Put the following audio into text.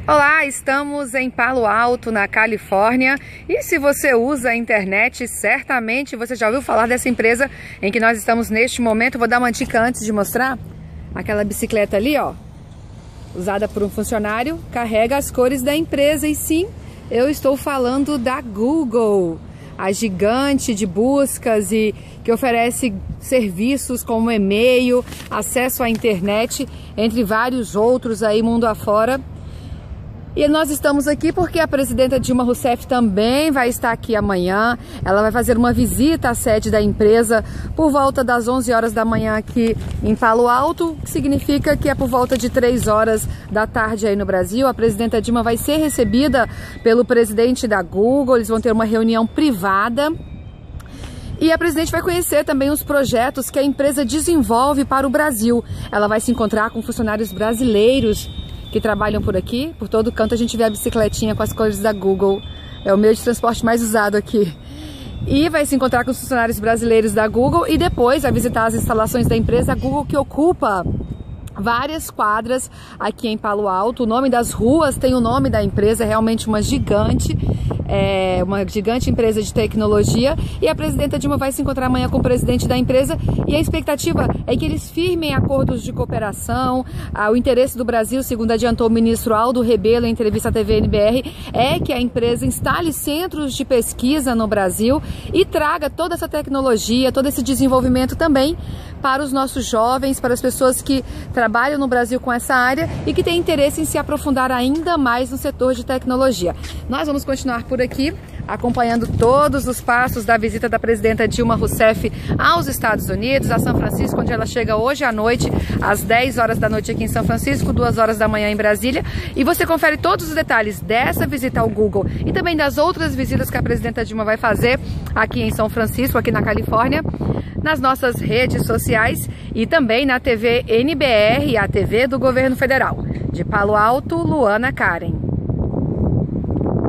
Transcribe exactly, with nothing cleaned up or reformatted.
Olá, estamos em Palo Alto, na Califórnia, e se você usa a internet, certamente você já ouviu falar dessa empresa em que nós estamos neste momento. Vou dar uma dica antes de mostrar. Aquela bicicleta ali, ó, usada por um funcionário, carrega as cores da empresa, e sim, eu estou falando da Google, a gigante de buscas e que oferece serviços como e-mail, acesso à internet, entre vários outros aí mundo afora. E nós estamos aqui porque a presidenta Dilma Rousseff também vai estar aqui amanhã. Ela vai fazer uma visita à sede da empresa por volta das onze horas da manhã aqui em Palo Alto, que significa que é por volta de três horas da tarde aí no Brasil. A presidenta Dilma vai ser recebida pelo presidente da Google, eles vão ter uma reunião privada. E a presidente vai conhecer também os projetos que a empresa desenvolve para o Brasil. Ela vai se encontrar com funcionários brasileiros que trabalham por aqui. Por todo canto a gente vê a bicicletinha com as cores da Google. É o meio de transporte mais usado aqui. E vai se encontrar com os funcionários brasileiros da Google e depois vai visitar as instalações da empresa. A Google, que ocupa várias quadras aqui em Palo Alto. O nome das ruas tem o nome da empresa, é realmente uma gigante, é uma gigante empresa de tecnologia. E a presidenta Dilma vai se encontrar amanhã com o presidente da empresa e a expectativa é que eles firmem acordos de cooperação. Ah, o interesse do Brasil, segundo adiantou o ministro Aldo Rebelo em entrevista à T V N B R, é que a empresa instale centros de pesquisa no Brasil e traga toda essa tecnologia, todo esse desenvolvimento também para os nossos jovens, para as pessoas que trabalham no Brasil com essa área e que têm interesse em se aprofundar ainda mais no setor de tecnologia. Nós vamos continuar por aqui, acompanhando todos os passos da visita da presidenta Dilma Rousseff aos Estados Unidos, a São Francisco, onde ela chega hoje à noite, às dez horas da noite aqui em São Francisco, duas horas da manhã em Brasília. E você confere todos os detalhes dessa visita ao Google e também das outras visitas que a presidenta Dilma vai fazer aqui em São Francisco, aqui na Califórnia, nas nossas redes sociais e também na T V N B R, a T V do Governo Federal. De Palo Alto, Luana Karen.